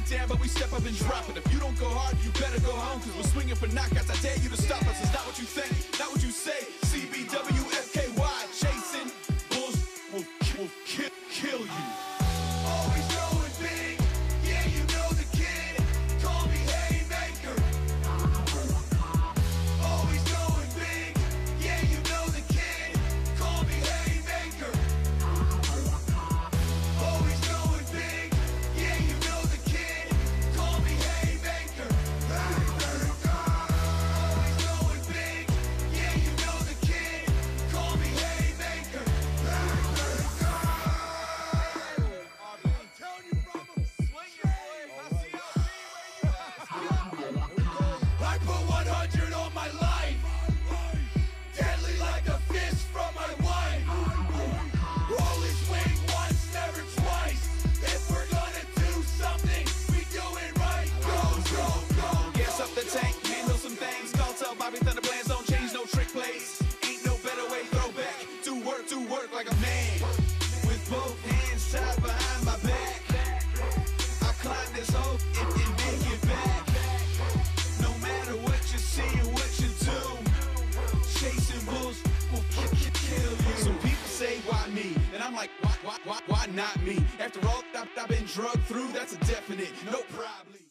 down, but we step up and drop it. If you don't go hard, you better go home, cause we're swinging for knockouts. I dare you to stop us. It's not what you think, not what you say. CBWFKY, chasing bulls will kill you. Always going big, yeah, you know the kid. Call me Haymaker. Always going big, yeah, you know the kid. Call me Haymaker. Always going big, yeah, you know the kid. Call me Haymaker. Always going big, yeah, you know the kid. Call me Haymaker. I put 100 on my life, deadly like a fist from my wife. Always swing once, never twice. If we're gonna do something, we do it right. Go, go, go. Gas up the tank, handle some things. Call tell Bobby Thunder plans don't change, no trick plays. Ain't no better way, throwback. Do work like a man. With both hands tied behind my back. I climb this hoe and make it back. No matter what you see or what you do, chasing bulls will kill you. Some people say, why me? And I'm like, why not me? After all I've been drugged through, that's a definite, no problem.